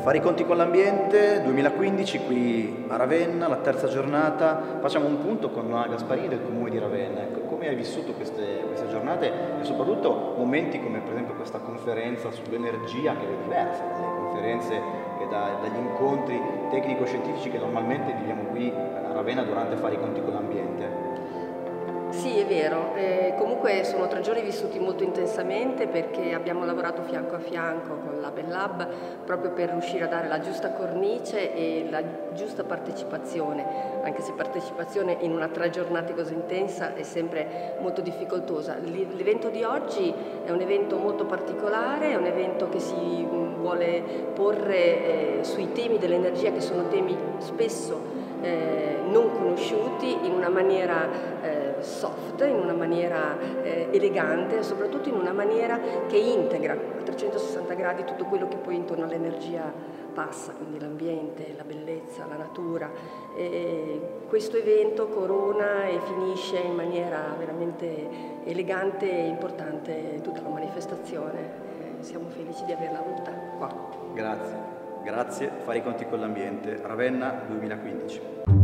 Fare i conti con l'ambiente 2015 qui a Ravenna, la terza giornata. Facciamo un punto con Noa Gasparini del Comune di Ravenna. Ecco, come hai vissuto queste giornate e soprattutto momenti come per esempio questa conferenza sull'energia, che è diversa dalle conferenze e dagli incontri tecnico-scientifici che normalmente viviamo qui a Ravenna durante Fare i conti con l'ambiente? Sì, è vero, comunque sono 3 giorni vissuti molto intensamente perché abbiamo lavorato fianco a fianco con Lab Lab proprio per riuscire a dare la giusta cornice e la giusta partecipazione, anche se partecipazione in una 3 giornate così intensa è sempre molto difficoltosa. L'evento di oggi è un evento molto particolare, è un evento che si vuole porre sui temi dell'energia, che sono temi spesso non conosciuti, in una maniera soft, in una maniera elegante e soprattutto in una maniera che integra a 360 gradi tutto quello che poi intorno all'energia passa, quindi l'ambiente, la bellezza, la natura. Questo evento corona e finisce in maniera veramente elegante e importante tutta la manifestazione. Siamo felici di averla avuta qua. Grazie, grazie. Fare i conti con l'ambiente, Ravenna 2015.